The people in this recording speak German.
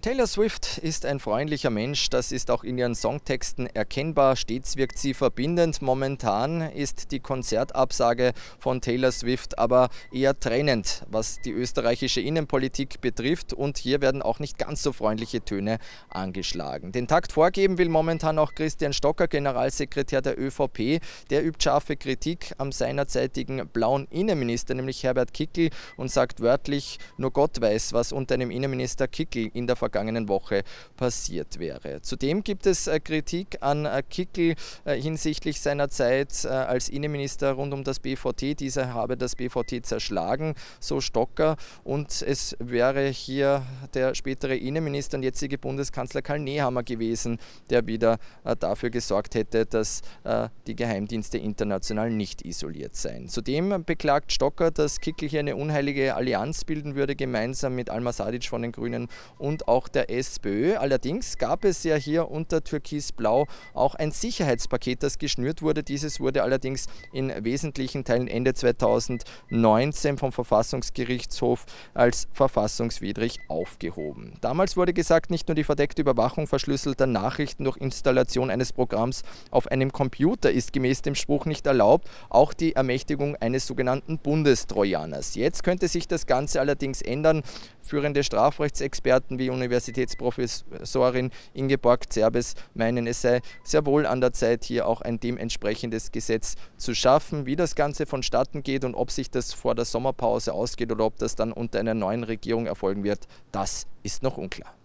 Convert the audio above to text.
Taylor Swift ist ein freundlicher Mensch, das ist auch in ihren Songtexten erkennbar. Stets wirkt sie verbindend. Momentan ist die Konzertabsage von Taylor Swift aber eher trennend, was die österreichische Innenpolitik betrifft. Und hier werden auch nicht ganz so freundliche Töne angeschlagen. Den Takt vorgeben will momentan auch Christian Stocker, Generalsekretär der ÖVP. Der übt scharfe Kritik am seinerzeitigen blauen Innenminister, nämlich Herbert Kickl, und sagt wörtlich, nur Gott weiß, was unter einem Innenminister Kickl in der vergangenen Woche passiert wäre. Zudem gibt es Kritik an Kickl hinsichtlich seiner Zeit als Innenminister rund um das BVT. Dieser habe das BVT zerschlagen, so Stocker, und es wäre hier der spätere Innenminister und jetzige Bundeskanzler Karl Nehammer gewesen, der wieder dafür gesorgt hätte, dass die Geheimdienste international nicht isoliert seien. Zudem beklagt Stocker, dass Kickl hier eine unheilige Allianz bilden würde, gemeinsam mit Alma Sadic von den Grünen und auch der SPÖ. Allerdings gab es ja hier unter Türkisblau auch ein Sicherheitspaket, das geschnürt wurde. Dieses wurde allerdings in wesentlichen Teilen Ende 2019 vom Verfassungsgerichtshof als verfassungswidrig aufgehoben. Damals wurde gesagt, nicht nur die verdeckte Überwachung verschlüsselter Nachrichten durch Installation eines Programms auf einem Computer ist gemäß dem Spruch nicht erlaubt, auch die Ermächtigung eines sogenannten Bundestrojaners. Jetzt könnte sich das Ganze allerdings ändern. Führende Strafrechtsexperten wie Universitätsprofessorin Ingeborg Zerbes meinen, es sei sehr wohl an der Zeit, hier auch ein dementsprechendes Gesetz zu schaffen. Wie das Ganze vonstatten geht und ob sich das vor der Sommerpause ausgeht oder ob das dann unter einer neuen Regierung erfolgen wird, das ist noch unklar.